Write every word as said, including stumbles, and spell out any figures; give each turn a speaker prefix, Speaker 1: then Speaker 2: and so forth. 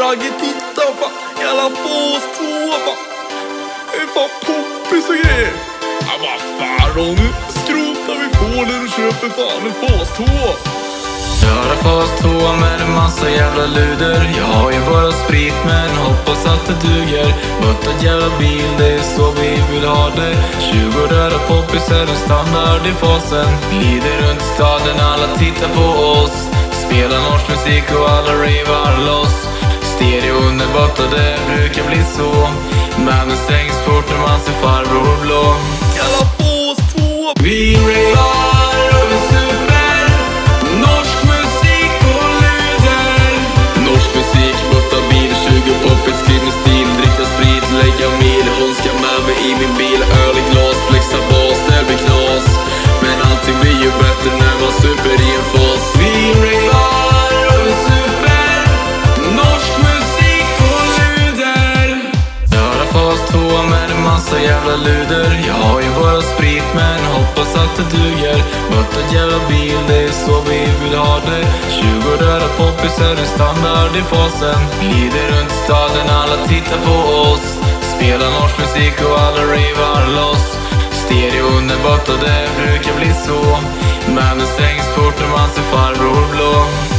Speaker 1: Ragge, titta fan, jävla fas två fan. Det är fan poppis och grejer. Ja vad fan då, nu skrotar vi fålen och köper fan en fas två.
Speaker 2: Köra fas två med en massa jävla luder. Jag har ju bara sprit men hoppas att det duger. Bötta jävla bil, det är så vi vill ha det. tjugo röda poppis är en standard i fasen. Glider runt staden, alla tittar på oss. Spelar norsk musik och alla rivar loss. Stereo underbart och det brukar bli så. Men det stängs fort när man ser farbror blå.
Speaker 1: Jävla fas två.
Speaker 2: Vi rivar och vi super. Norsk musik och luder. Norsk musik, bötta bil, tjugo poppis, skriv med stil. Dricka sprit, lägga mil. Hon ska med mig i min bil. Öl i glas, flexa bas, det blir knas. Men allting blir ju bättre när man super i en fas. Vi rivar och vi super. Norsk musik och luder. Köra fas två med en massa jävla luder. Jag har ju bara sprit men hoppas att det duger. Bötta jävla bil, det är så vi vill ha det. tjugo röda poppis är en standard i fasen. Glider runt staden, alla tittar på oss. Spelar norsk musik och alla rivar loss. Stereo underbart och det brukar bli så. Men det stängs fort när man ser farbror blå.